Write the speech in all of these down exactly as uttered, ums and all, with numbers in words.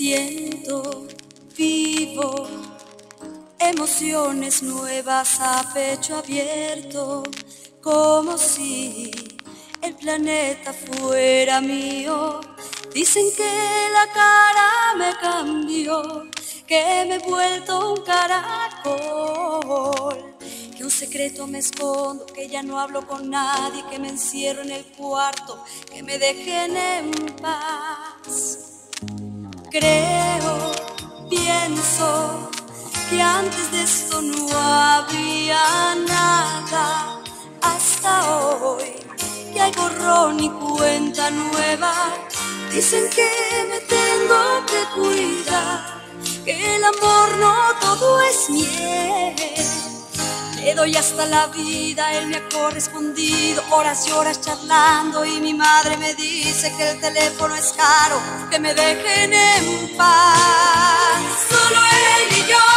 Siento, vivo emociones nuevas a pecho abierto, como si el planeta fuera mío. Dicen que la cara me cambió, que me he vuelto un caracol, que un secreto me escondo, que ya no hablo con nadie, que me encierro en el cuarto, que me dejen en paz. Creo, pienso que antes de esto no había nada, hasta hoy que hay borrón y cuenta nueva. Dicen que me tengo que cuidar, que el amor no todo es miel. Le doy hasta la vida, él me ha correspondido, horas y horas charlando, y mi madre me dice que el teléfono es caro, que me dejen en paz. Solo él y yo,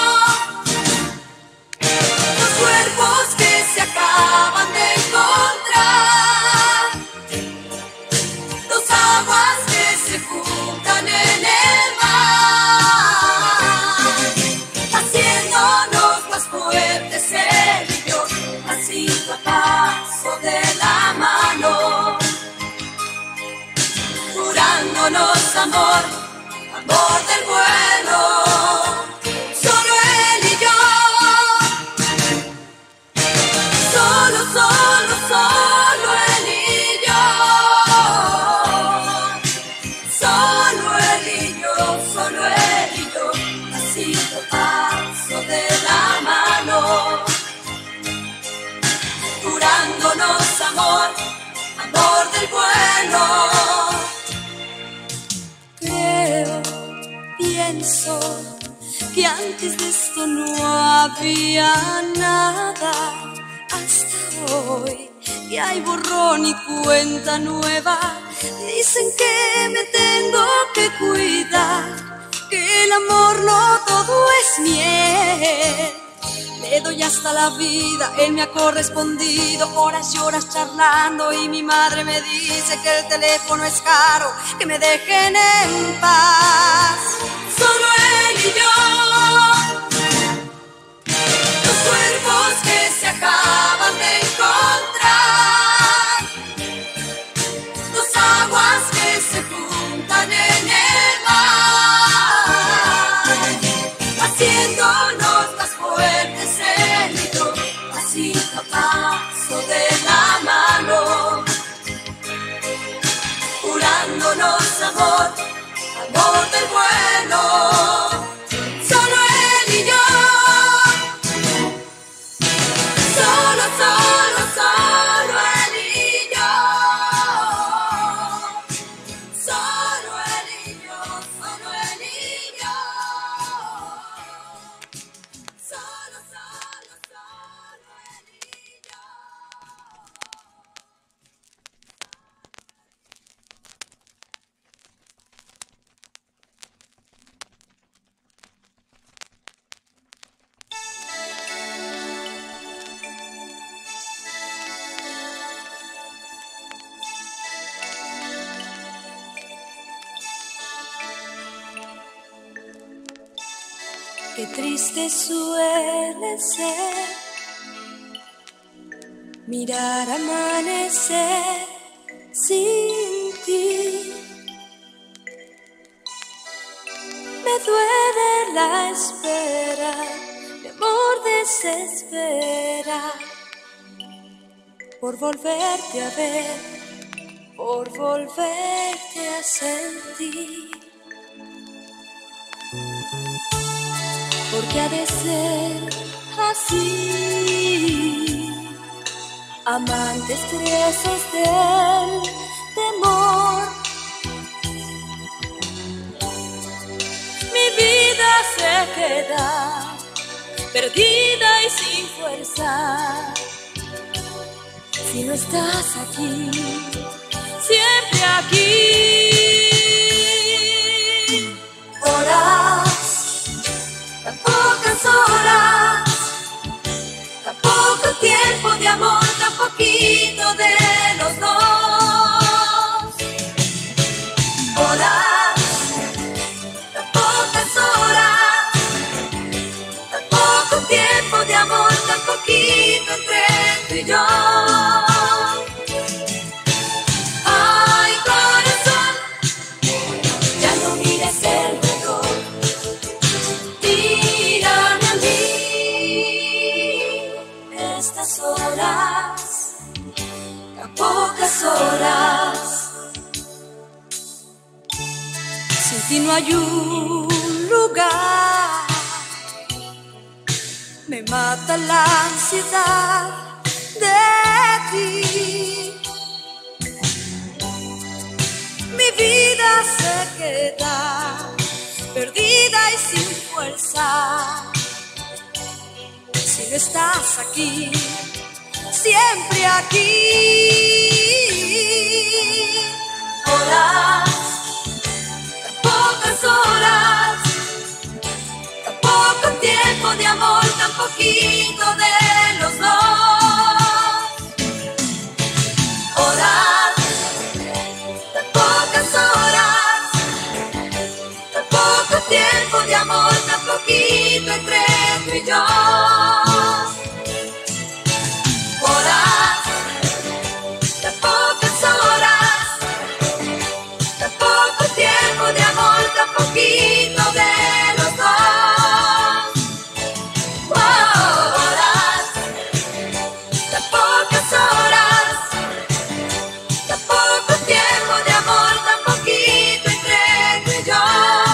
dos cuerpos que se acaban de encontrar, dos aguas que se juntan en el mar, haciéndonos más fuertes él y yo, pasito a paso de la mano, jurándonos amor, amor del bueno. Solo él y yo, solo, solo, solo él y yo, solo él y yo, solo él y yo, pasito a paso de la mano, jurándonos amor, amor del bueno. Creo, pienso que antes de esto no había nada, hasta hoy que hay borrón y cuenta nueva. Dicen que me tengo que cuidar, que el amor no todo es miel. Le doy hasta la vida, él me ha correspondido, horas y horas charlando, y mi madre me dice que el teléfono es caro, que me dejen en paz. Solo él y yo, dos cuerpos que se acaban de encontrar, dos aguas que se juntan en el mar, haciéndonos más fuertes él y yo, pasito a paso de la mano, jurándonos amor, amor del bueno. Solo él y yo, solo, solo, solo él y yo, solo él y yo, solo él y yo, solo, solo, solo él y yo. Qué triste suele ser mirar amanecer sin ti. Me duele la espera, mi amor desespera por volverte a ver, por volverte a sentir. Porque ha de ser así, amantes presos del temor. Mi vida se queda perdida y sin fuerza si no estás aquí, siempre aquí. Horas, tan pocas horas, tan poco tiempo de amor, tan poquito de los dos. Horas, yo. Ay, corazón, ya no mires el reloj, mírame a mí. Estas horas, tan pocas horas, sin ti no hay un lugar. Me mata la ansiedad de ti. Mi vida se queda perdida y sin fuerza si no estás aquí, siempre aquí. Horas, tan pocas horas, tan poco tiempo de amor, tan poquito de los dos. Horas, tan pocas horas, tan poco tiempo de amor, tan poquito entre tú y yo. Horas, tan pocas horas, tan poco tiempo de amor, tan poquito de los dos. Horas, tan pocas horas, tan poco tiempo de amor, tan poquito entre tú y yo.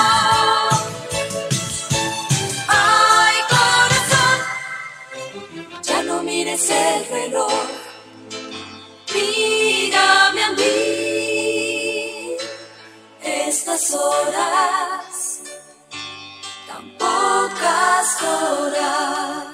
Ay, corazón, ya no mires el reloj, mírame a mí. Estas horas, tan pocas horas.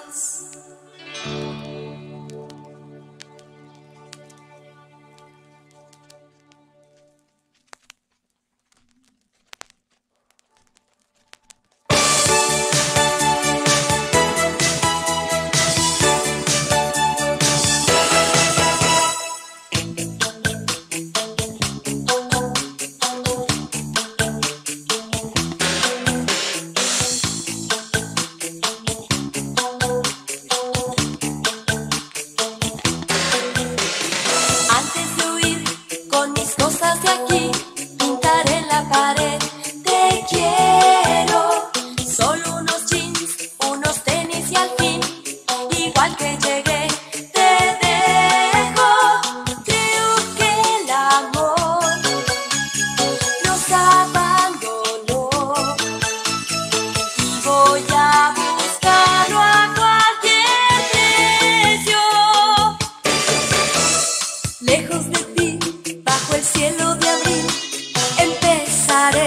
Lejos de ti, bajo el cielo de abril, empezaré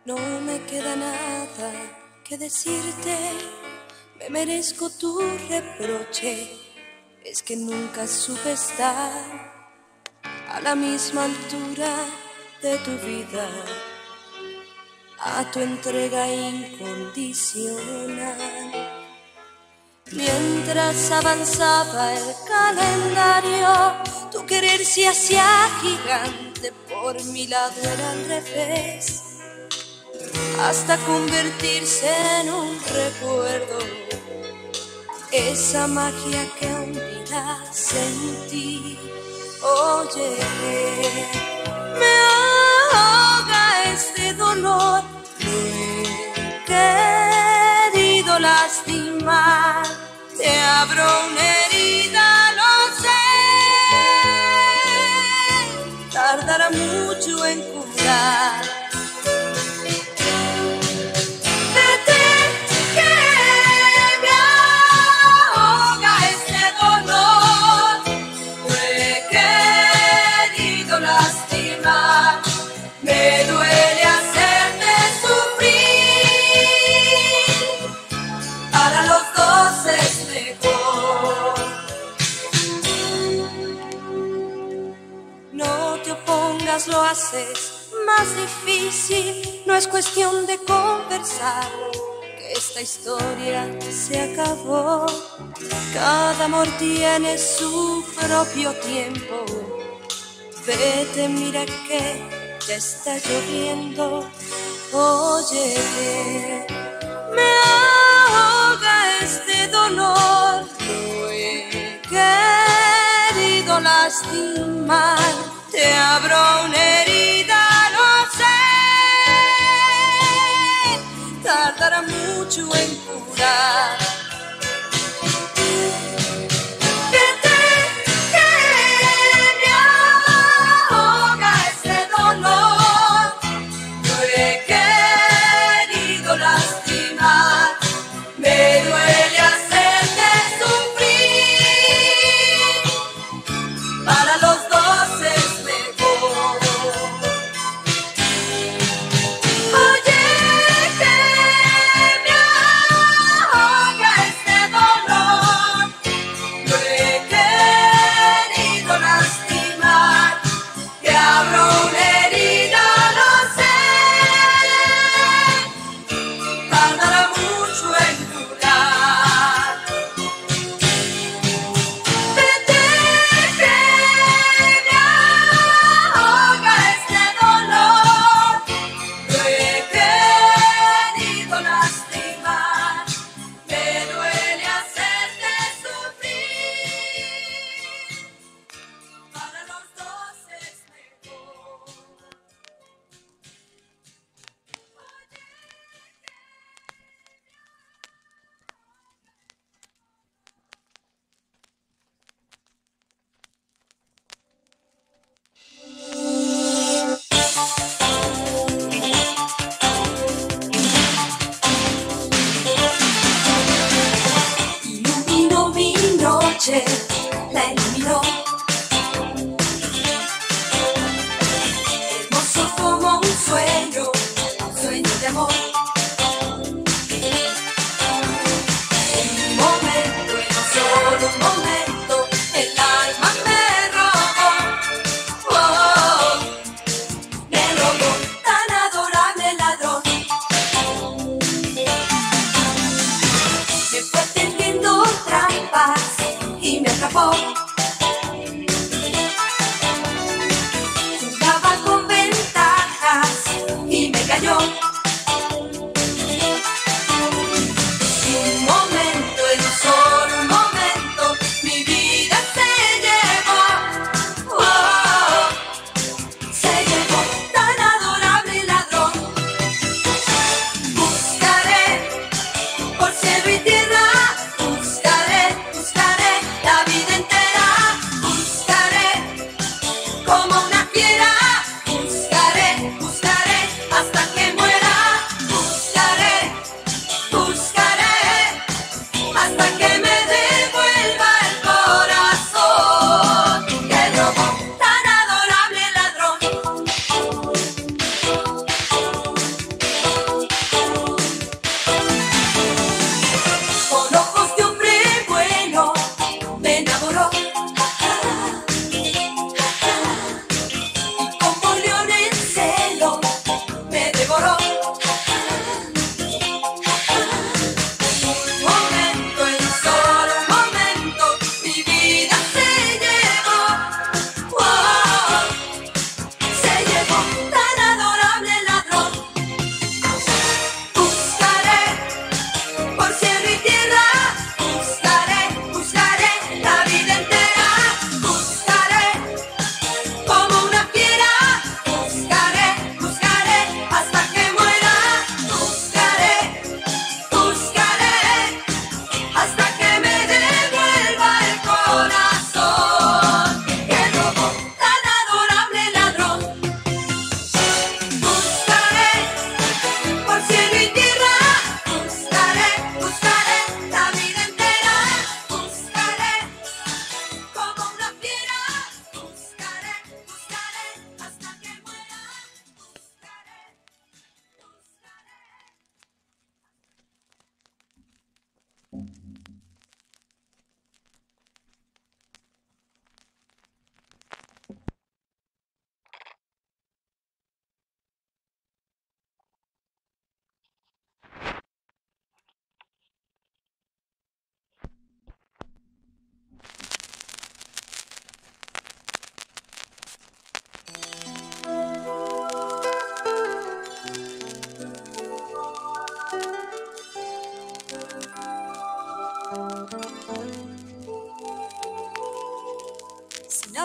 No me queda nada que decirte, me merezco tu reproche. Es que nunca supe estar a la misma altura de tu vida, a tu entrega incondicional. Mientras avanzaba el calendario, tu querer se hacía gigante, por mi lado era al revés, hasta convertirse en un recuerdo. Esa magia que un día sentí, oye, me ahoga este dolor. No he querido lastimar, te abro una herida, lo sé, tardará mucho en curar. Me duele hacerte sufrir, para los dos es mejor. No te opongas, lo haces más difícil. No es cuestión de conversar, que esta historia se acabó. Cada amor tiene su propio tiempo. Vete, mira que ya está lloviendo. Oye, me ahoga este dolor. No he querido lastimar, te abro una herida, lo sé, tardará mucho en curar. Me duele hacerte sufrir, para los dos es mejor. Oye, que me ahoga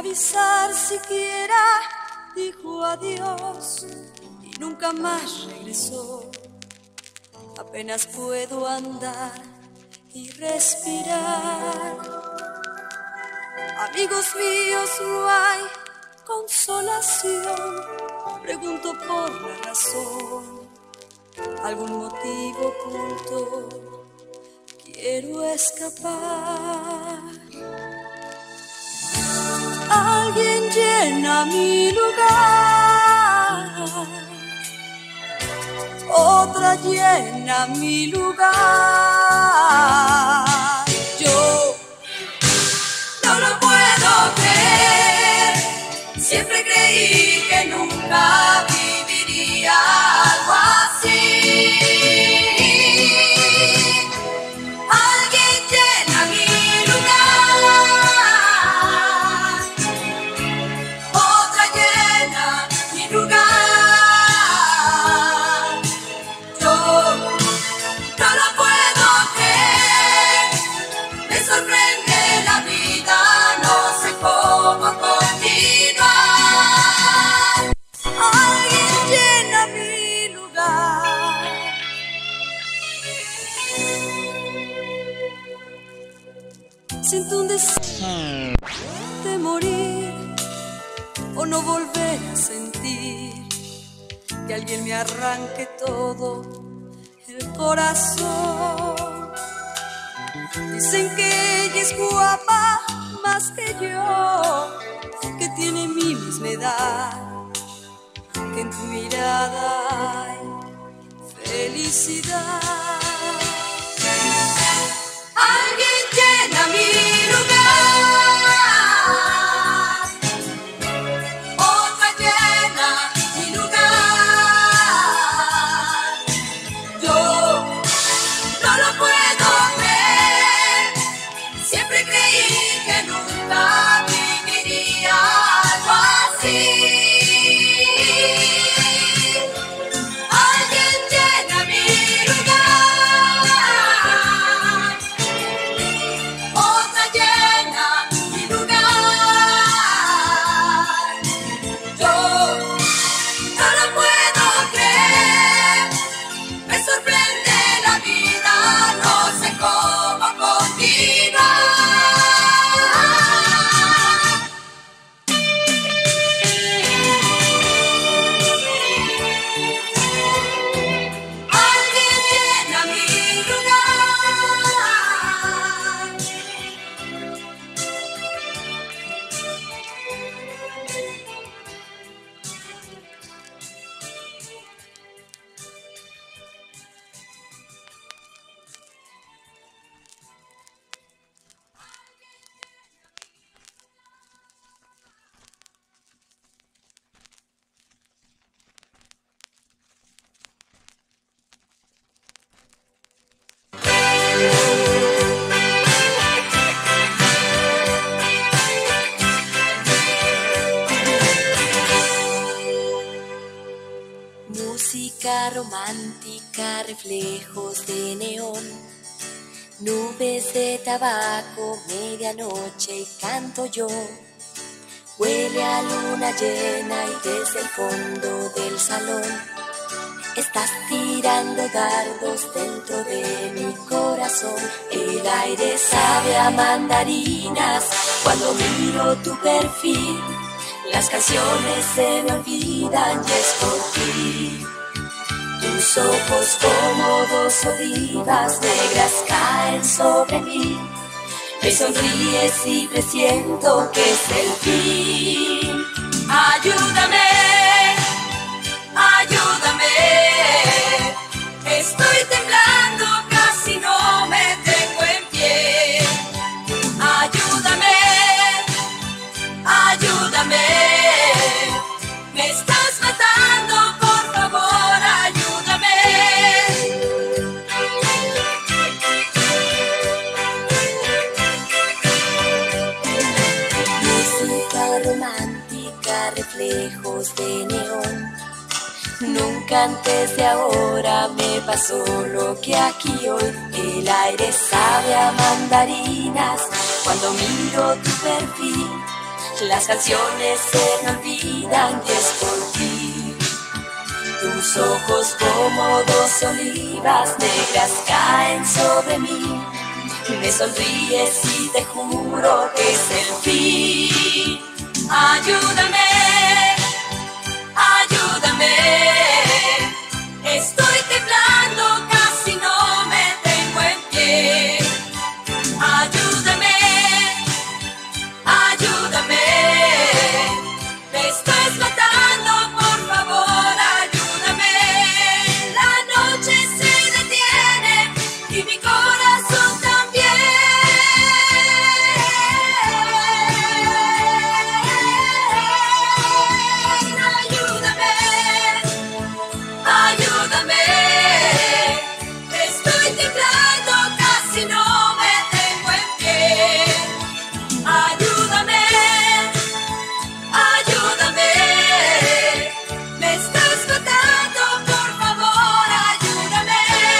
avisar siquiera, dijo adiós y nunca más regresó. Apenas puedo andar y respirar. Amigos míos, no hay consolación. Pregunto por la razón, algún motivo oculto. Quiero escapar. Alguien llena mi lugar, otra llena mi lugar. Yo no lo puedo creer, siempre creí que nunca viviría algo así. Alguien llena mi lugar, otra llena mi lugar. Yo no lo puedo creer, me sorprende la vida, no sé cómo continuar. Alguien llena mi lugar. Siento un deseo de morir o no volver a sentir que alguien me arranque todo el corazón. Dicen que ella es guapa más que yo, que tiene mi misma edad, que en tu mirada hay felicidad. Alguien llena mi lugar, otra llena mi lugar. Yo no lo puedo ver, siempre creí que nunca viviría algo así. Alguien llena mi lugar, otra llena mi lugar. Yo no lo puedo creer, me sorprende la vida, no sé cómo continuar. Alguien llena mi lugar. Música romántica, reflejos de neón, nubes de tabaco, medianoche y canto yo. Huele a luna llena y desde el fondo del salón estás tirando dardos dentro de mi corazón. El aire sabe a mandarinas cuando miro tu perfil. Las canciones se me olvidan y es por ti. Tus ojos como dos olivas negras caen sobre mí. Me sonríes y presiento que es el fin. Ayúdame, ayúdame. Estoy temblando, casi no me tengo en pie. Ayúdame, ayúdame. Me estás matando, por favor, ayúdame. Música romántica, reflejos de neón. Nunca antes de ahora me pasó lo que aquí hoy. El aire sabe a mandarinas cuando miro tu perfil. Las canciones se me olvidan y es por ti. Tus ojos como dos olivas negras caen sobre mí. Me sonríes y te juro que es el fin. Ayúdame, ayúdame. Estoy temblando, casi no me tengo en pie. Ayúdame, ayúdame. Me estás matando, por favor, ayúdame. La noche se detiene y mi corazón también. Ayúdame, ayúdame. Estoy temblando, casi no me tengo en pie. Ayúdame, ayúdame. Me estás matando, por favor, ayúdame.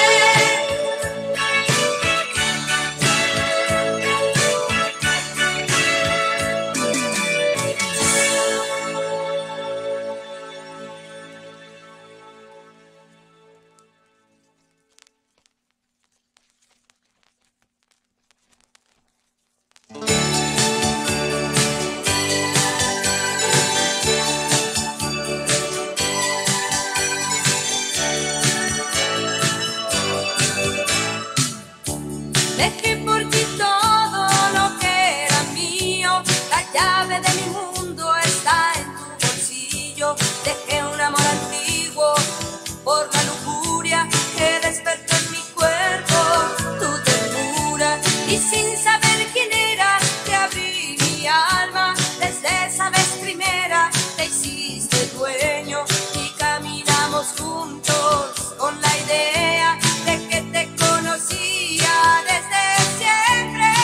Dejé por ti todo lo que era mío. La llave de mi mundo está en tu bolsillo. Dejé un amor antiguo por la lujuria que despertó en mi cuerpo tu ternura. Y sin saber quién era, te abrí mi alma. Desde esa vez primera te hiciste dueño y caminamos juntos con la idea de que te conocía desde siempre.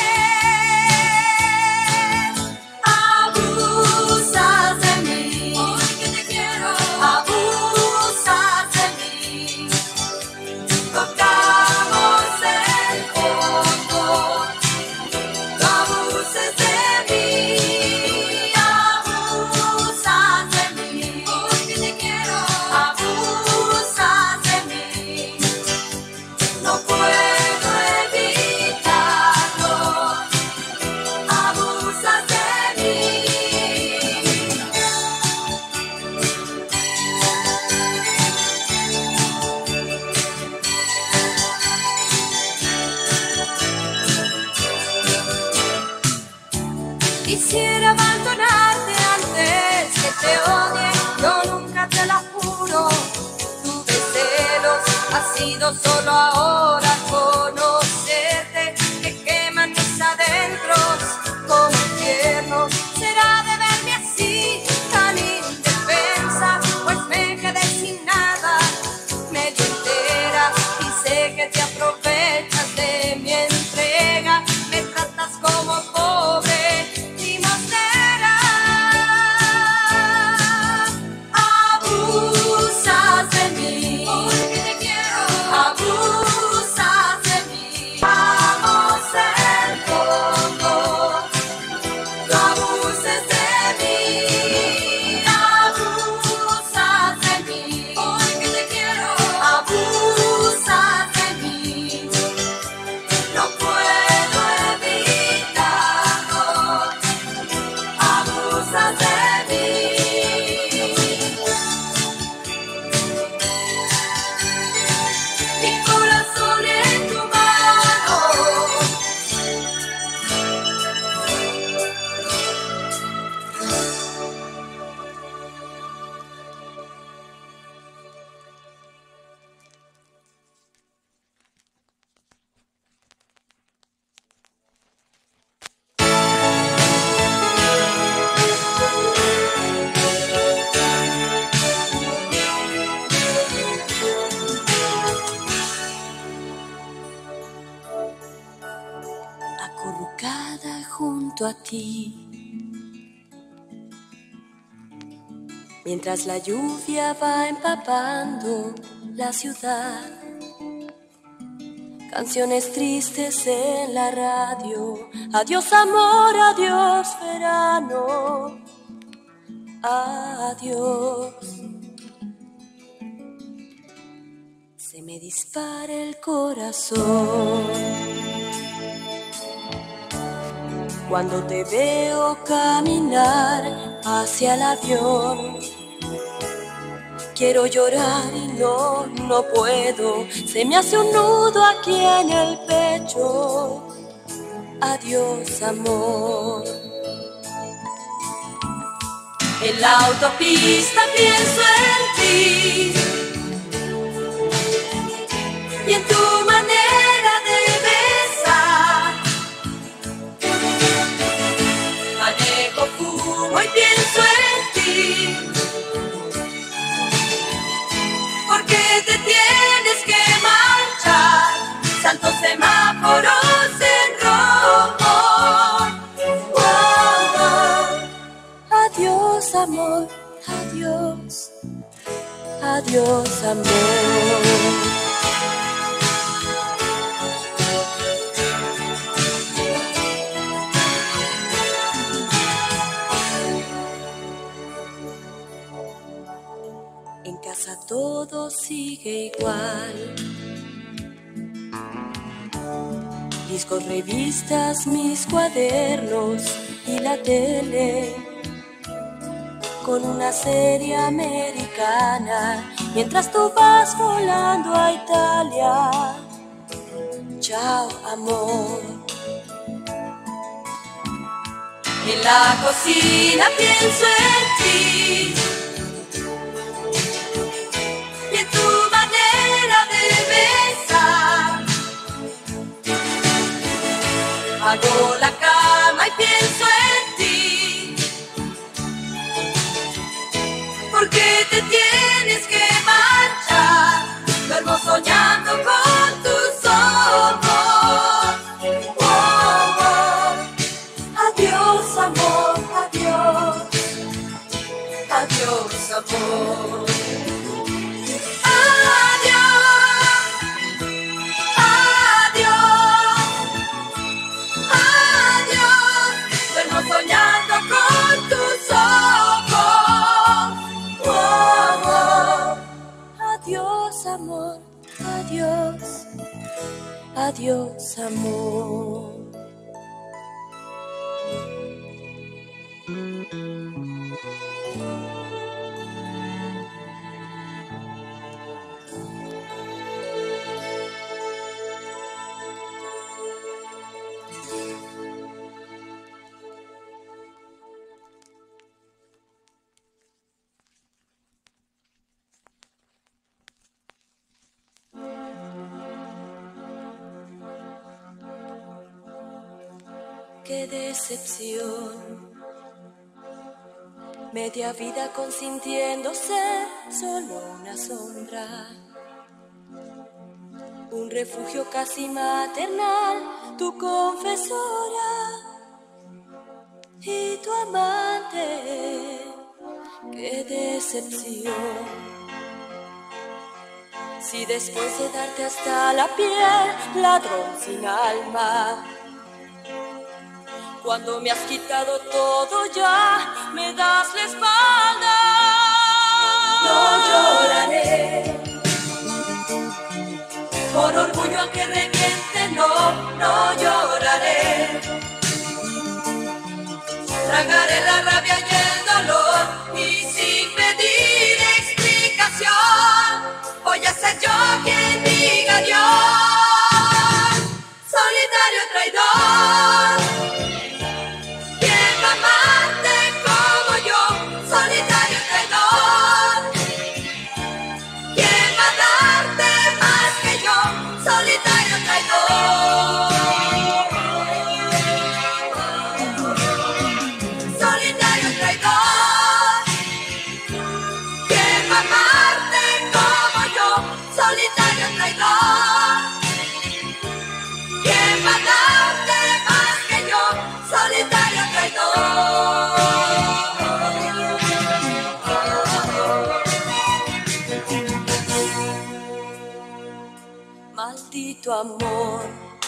Abusas de mí, porque te quiero. Abusas de mí. Tocamos el fondo. No abuses de mí. Abusas de mí, porque te quiero. Abusas de mí. No puedo evitarlo. Abusas de mí. Quisiera abandonarte antes que te odie. Yo nunca te la juro. Tuve celos, ha sido solo ahora conocerte que queman mis adentros como infiernos. Será de verme así, tan indefensa, pues me quedé sin nada, medio entera, y sé que te aprovechas de mi entrega. Me tratas como pobre limosnera. Abusas de mí, porque te quiero. Abusas de mí. Vamos el fondo. No abuses de mí. Abusas de mí, porque te quiero. Abusas de mí. No puedo evitarlo. Abusas de mí. Mi corazón en tu mano. Acurrucada junto a ti, mientras la lluvia va empapando la ciudad, canciones tristes en la radio. Adiós amor, adiós verano, adiós. Se me dispara el corazón cuando te veo caminar hacia el avión. Quiero llorar y no, no puedo. Se me hace un nudo aquí en el pecho. Adiós, amor. En la autopista pienso en ti y en tu manera de besar. Manejo, fumo y pienso en ti, porque te tienes que marchar. Salto semáforos en rojo. Oh, oh. Adiós, amor, adiós, adiós, amor. En casa todo sigue igual. Discos, revistas, mis cuadernos y la tele, con una serie americana, mientras tú vas volando a Italia. Chao, amor. En la cocina pienso en ti y en tu manera de besar. Hago la cama y pienso en ti, porque te tienes que marchar. Duermo soñando con tus ojos. Oh, oh. Adiós, amor, adiós, adiós, amor. Soñando con tus ojos. Oh, oh. Adiós, amor, adiós, adiós, amor. Qué decepción, media vida consintiéndose solo una sombra, un refugio casi maternal, tu confesora y tu amante. Qué decepción, si después de darte hasta la piel, ladrón sin alma, cuando me has quitado todo ya, me das la espalda. No lloraré por orgullo aunque reviente, no, no lloraré. Tragaré la rabia y el dolor y sin pedir explicación voy a ser yo quien diga adiós. Solitario traidor, amante como yo, solitario traidor. ¿Quién va a darte más que yo, solitario traidor? Solitario traidor. ¿Quién va a amarte como yo, solitario traidor? maldito amor.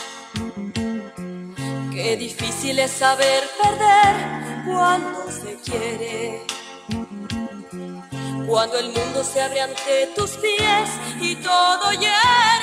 Qué difícil es saber perder cuando se quiere, cuando el mundo se abre ante tus pies y todo lleno